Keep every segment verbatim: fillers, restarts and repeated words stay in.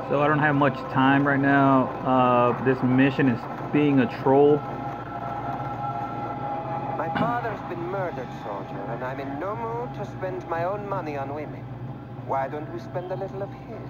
So I don't have much time right now. Uh, this mission is being a troll. My father's been murdered, soldier, and I'm in no mood to spend my own money on women. Why don't we spend a little of his?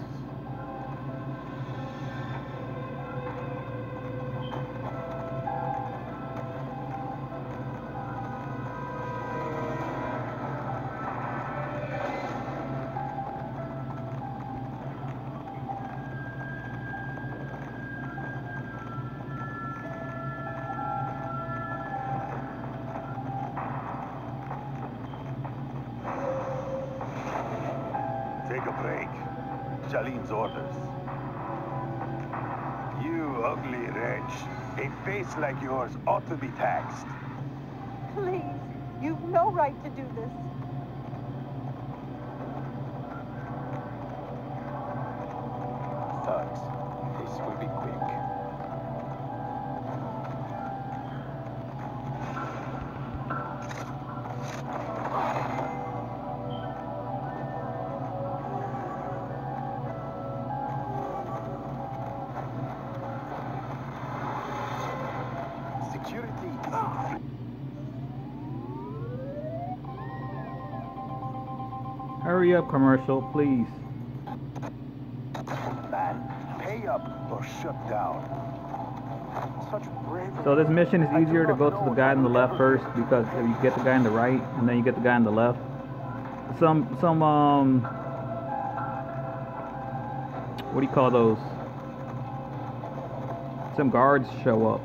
Take a break. Shalim's orders. You ugly wretch. A face like yours ought to be taxed. Please, you've no right to do this. Thugs. This will be quick. Security is in. Hurry up, commercial, please. Man, pay up or shut down. Such bravery. So this mission is easier to go to the guy on the left first, because if you get the guy on the right and then you get the guy on the left, some some um what do you call those? Some guards show up.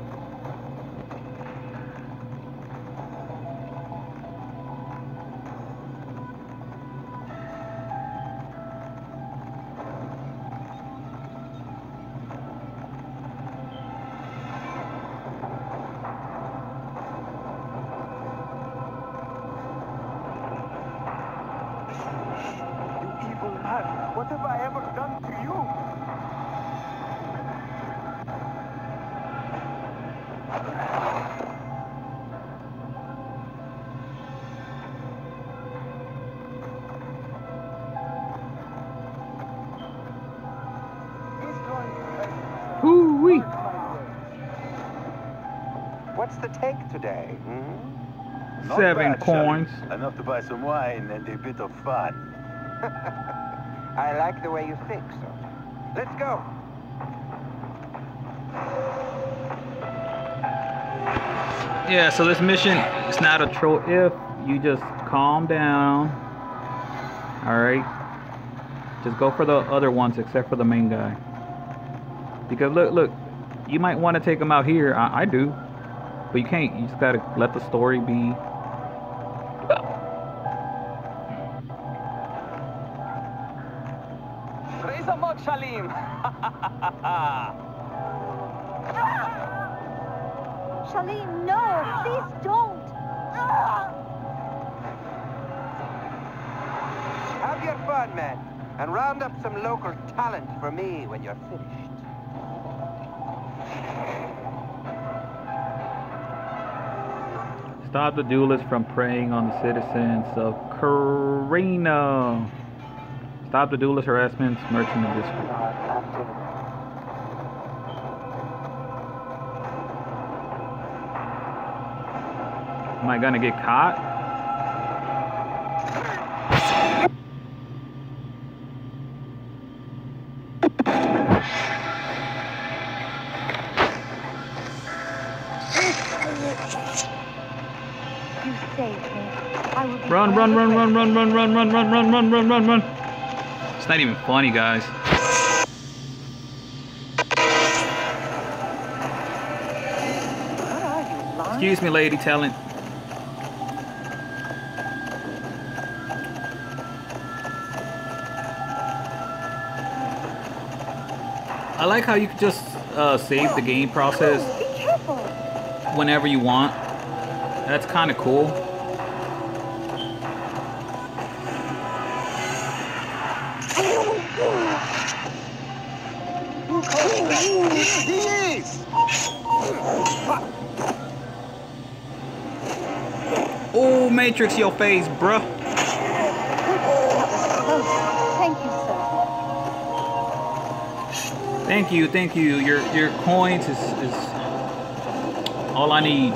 You evil man, what have I ever done to you? Hoo-wee. What's the take today, hmm? Not Seven bad, coins. Shalim. Enough to buy some wine and a bit of fun. I like the way you think, soldier. Let's go. Yeah, so this mission is not a troll if you just calm down. Alright. Just go for the other ones except for the main guy. Because look, look, you might want to take him out here. I, I do. But you can't. You just gotta let the story be. Raise a mug, Shalim. Shalim, no, please don't. Have your fun, man, and round up some local talent for me when you're finished. Stop the duelists from preying on the citizens of Karina. Stop the duelist harassment, merchant of district. Am I gonna get caught? You saved me. I will be Run, run, run, run, run, run, run, run, run, run, run, run, run, run. It's not even funny, guys. Excuse me, lady talent. I like how you can just uh, save the game process Be careful. whenever you want. That's kind of cool. Oh, Matrix your face, bruh. Thank you, sir. Thank you, thank you. Your your coins is, is all I need.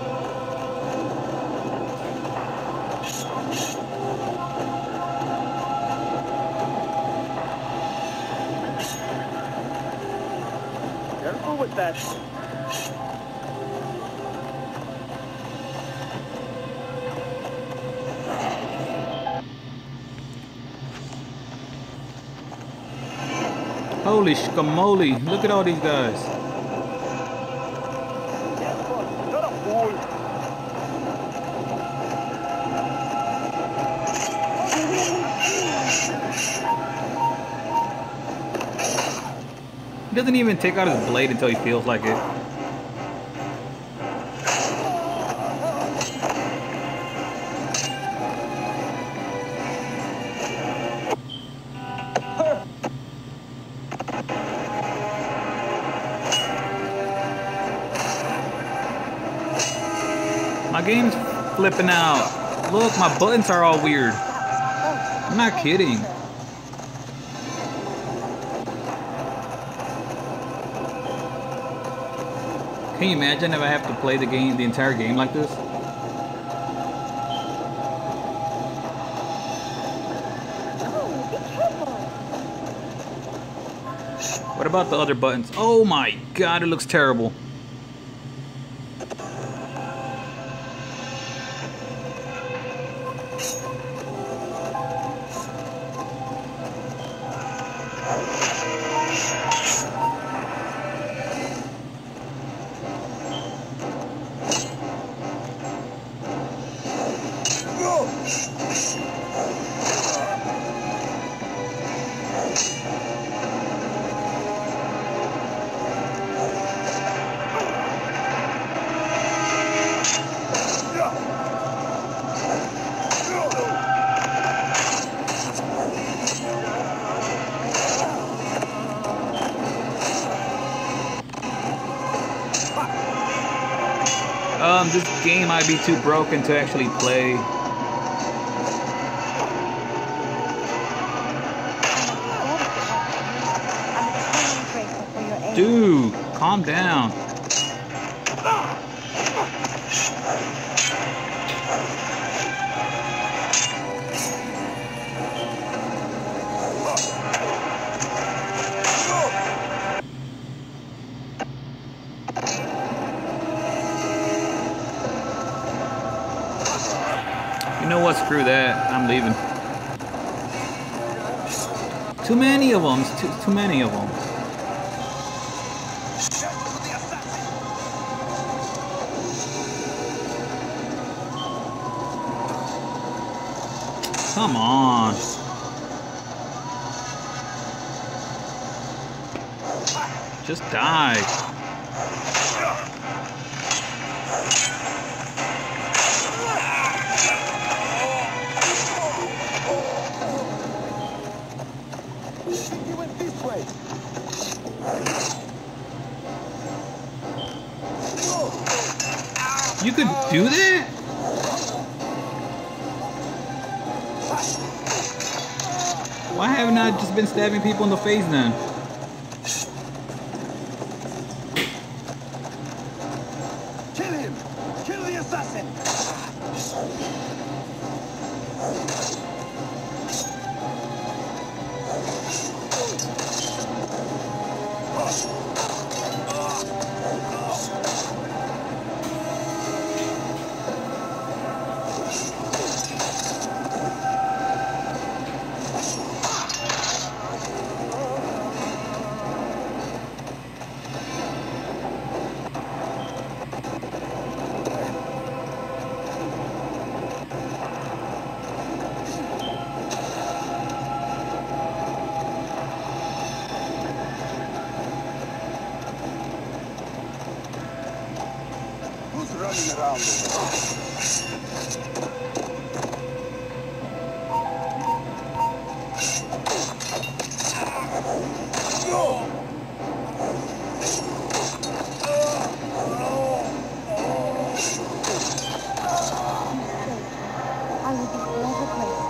Careful with that. Holy schmoly, look at all these guys. You're a fool. He doesn't even take out his blade until he feels like it. My game's flipping out. Look, my buttons are all weird. I'm not kidding. Can you imagine if I have to play the game, the entire game like this? Oh, be careful. What about the other buttons? Oh my god, it looks terrible. Um, this game might be too broken to actually play. Dude, calm down. You know what? Screw that. I'm leaving. Too many of them. Too, too many of them. Come on. Just die. He went this way. You could do that? Why haven't I just been stabbing people in the face then? Kill him! Kill the assassin! Who's running around I will be forever grateful.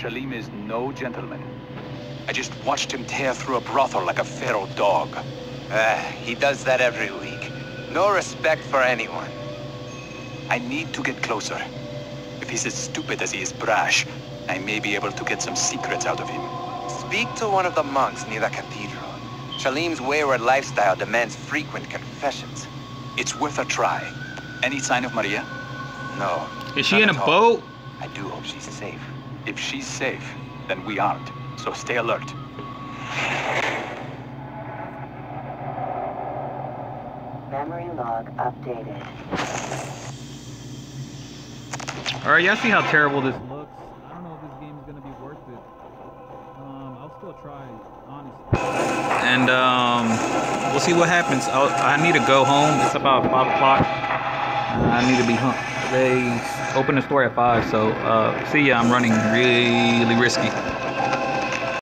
Shalim is no gentleman. I just watched him tear through a brothel like a feral dog. Uh, he does that every week. No respect for anyone. I need to get closer. If he's as stupid as he is brash, I may be able to get some secrets out of him. Speak to one of the monks near the cathedral. Shalim's wayward lifestyle demands frequent confessions. It's worth a try. Any sign of Maria? No. Is she in a not at all. boat? I do hope she's safe. If she's safe, then we aren't. So stay alert. Memory log updated. Alright, y'all see how terrible this looks? I don't know if this game is gonna be worth it. Um, I'll still try, honestly. And um, we'll see what happens. I'll, I need to go home. It's about five o'clock. Uh, I need to be home. They open the store at five, so uh, see ya. I'm running really risky.